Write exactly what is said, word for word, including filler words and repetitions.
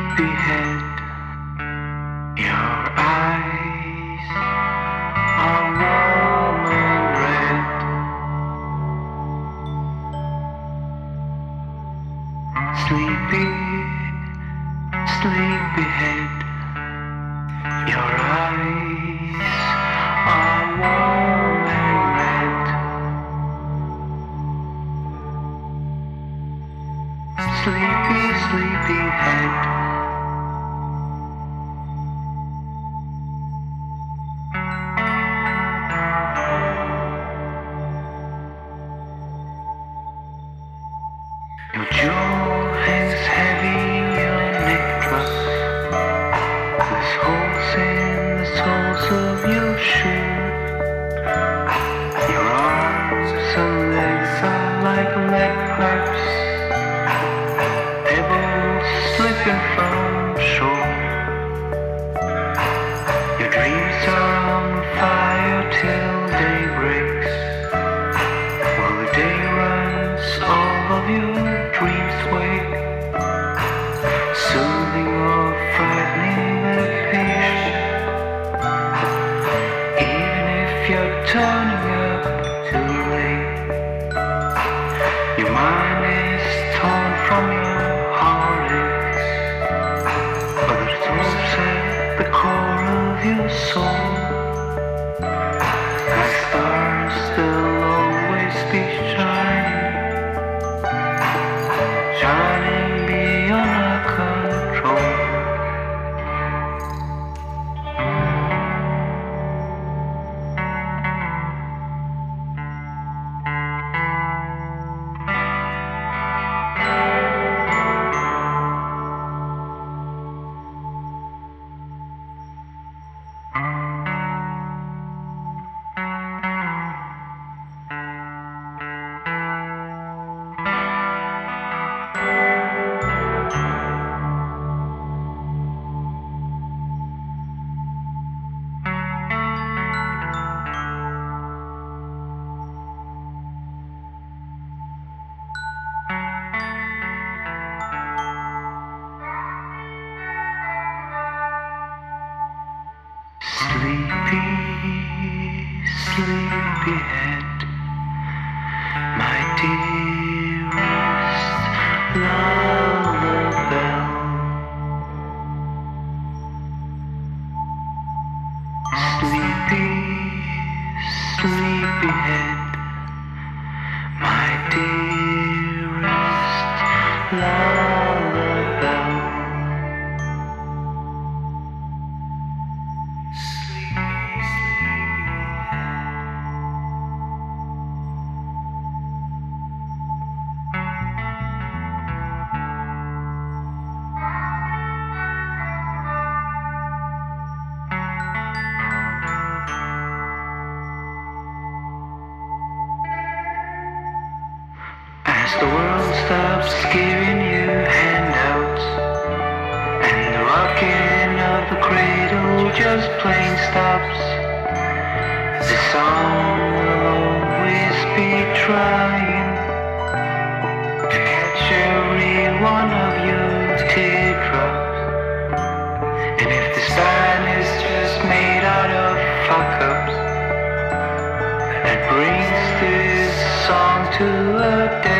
sleepyhead. Your eyes are warm and red. Sleepy, sleepyhead. Your eyes are warm and red. Sleepy, sleepyhead. Your jaw hangs heavy, your neck drops. There's holes in the soles of your shoes. Your arms and legs are like leopards, pebbles slipping from shore. Your dreams are on fire till day breaks. While the day runs, all of your dreams wake, soothing or frightening the patient. Even if you're turning up too late, your mind is torn from your heartaches, but the thoughts at the core of your soul, like stars, they'll always be shining, shining beyond our control. Sleepy, sleepyhead, my dearest lullaby. Sleepy, sleepyhead, my dearest lullaby. As the world stops giving you handouts, and the rocking of the cradle just plain stops, the song will always be trying to catch every one of your teardrops. And if this band is just made out of fuck-ups, that brings this song to a dead